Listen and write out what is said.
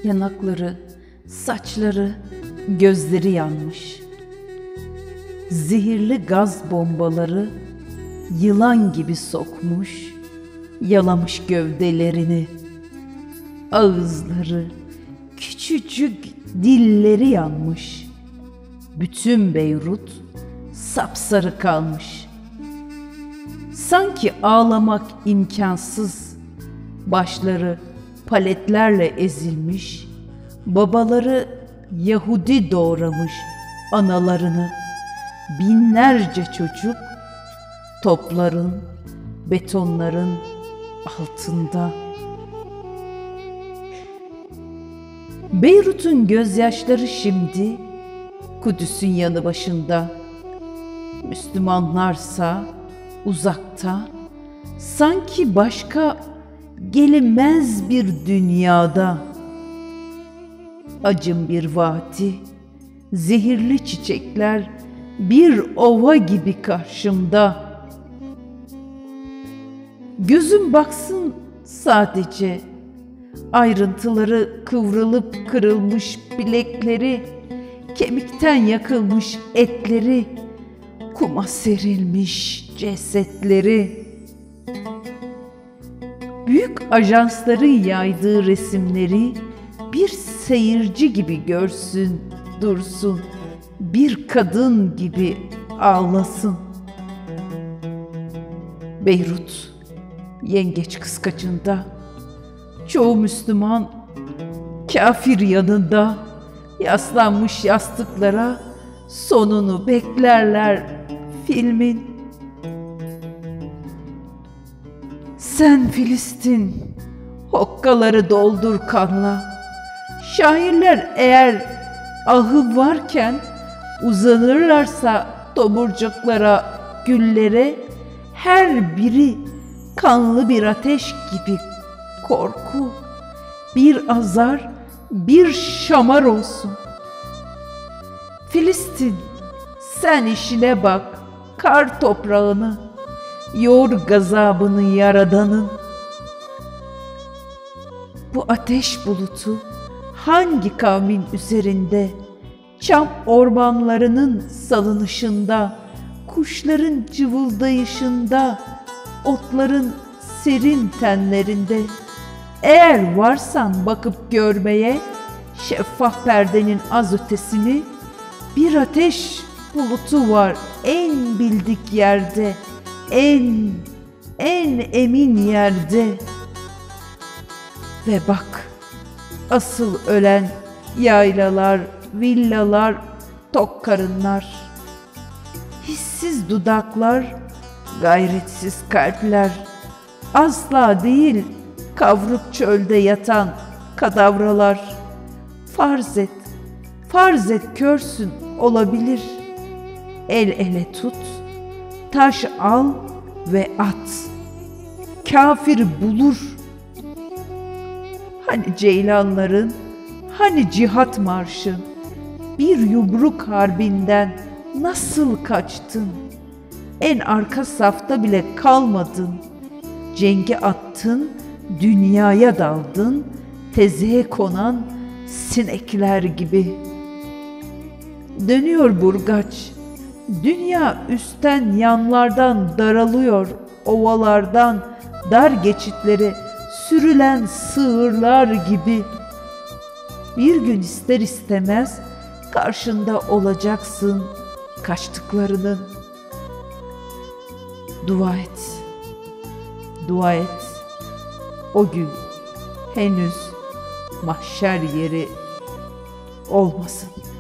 Yanakları, saçları, gözleri yanmış. Zehirli gaz bombaları yılan gibi sokmuş, yalamış gövdelerini. Ağızları, küçücük dilleri yanmış. Bütün Beyrut sapsarı kalmış. Sanki ağlamak imkansız, başları paletlerle ezilmiş, babaları Yahudi doğramış analarını. Binlerce çocuk topların, betonların altında. Beyrut'un gözyaşları şimdi Kudüs'ün yanı başında. Müslümanlarsa uzakta, sanki başka gelinmez bir dünyada. Acım bir vadi, zehirli çiçekler bir ova gibi karşımda. Gözüm baksın sadece, ayrıntıları kıvrılıp kırılmış bilekleri, kemikten yakılmış etleri, kuma serilmiş cesetleri. Büyük ajansların yaydığı resimleri bir seyirci gibi görsün, dursun, bir kadın gibi ağlasın. Beyrut, yengeç kıskacında, çoğu Müslüman, kafir yanında, yaslanmış yastıklara sonunu beklerler filmin. Sen Filistin, hokkaları doldur kanla. Şairler eğer ahı varken uzanırlarsa tomurcuklara, güllere, her biri kanlı bir ateş gibi korku, bir azar, bir şamar olsun. Filistin, sen işine bak, kar toprağını, yoğur gazabını Yaradan'ın. Bu ateş bulutu hangi kavmin üzerinde, çam ormanlarının salınışında, kuşların cıvıldayışında, otların serin tenlerinde. Eğer varsan bakıp görmeye, şeffaf perdenin az ötesini, bir ateş bulutu var en bildik yerde, en emin yerde. Ve bak, asıl ölen yaylalar, villalar, tok karınlar, hissiz dudaklar, gayretsiz kalpler, asla değil kavruk çölde yatan kadavralar. Farz et körsün, olabilir. El ele tut, taş al ve at. Kafir bulur. Hani ceylanların, hani cihat marşı, bir yumruk harbinden nasıl kaçtın? En arka safta bile kalmadın. Cenge attın, dünyaya daldın, tezeye konan sinekler gibi. Dönüyor burgaç, dünya üstten yanlardan daralıyor, ovalardan dar geçitleri sürülen sığırlar gibi. Bir gün ister istemez karşında olacaksın kaçtıklarının. Dua et, o gün henüz mahşer yeri olmasın.